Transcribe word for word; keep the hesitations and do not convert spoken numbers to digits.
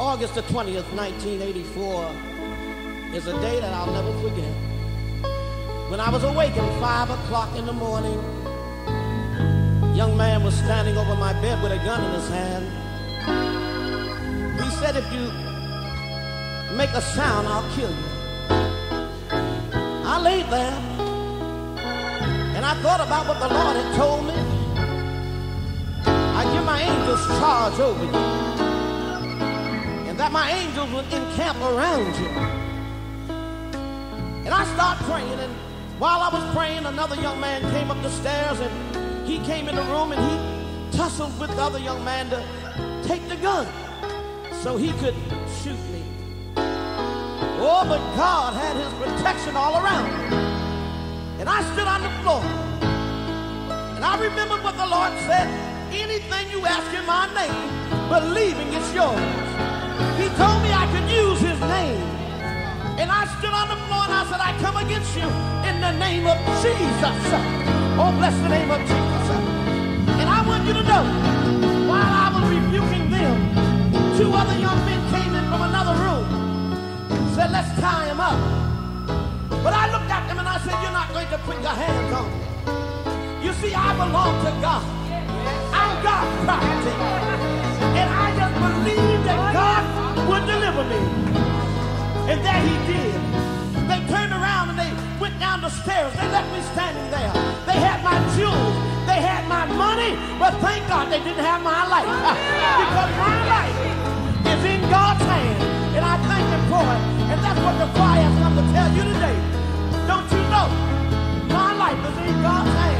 August the twentieth, nineteen eighty-four is a day that I'll never forget. When I was awakened five o'clock in the morning, a young man was standing over my bed with a gun in his hand. He said, if you make a sound, I'll kill you. I laid there and I thought about what the Lord had told me. I give my angels charge over you, and that my angels would encamp around you. And I started praying, and while I was praying, another young man came up the stairs, and he came in the room and he tussled with the other young man to take the gun so he could shoot me. Oh, but God had his protection all around me. And I stood on the floor, and I remembered what the Lord said: anything you ask in my name, believing it's yours. He told me I could use his name. And I stood on the floor and I said, I come against you in the name of Jesus. Oh, bless the name of Jesus. And I want you to know, while I was rebuking them, two other young men came in from another room, said, let's tie him up. But I looked at them and I said, you're not going to put your hands on me. You see, I belong to God. I'm God's property. And I just believed that God would deliver me. And there he did. They turned around and they went down the stairs. They left me standing there. They had my jewels. They had my money. But thank God they didn't have my life. Because my life is in God's hand. And I thank him for it. And that's what the choir has come to tell you today. Don't you know? My life is in God's hand.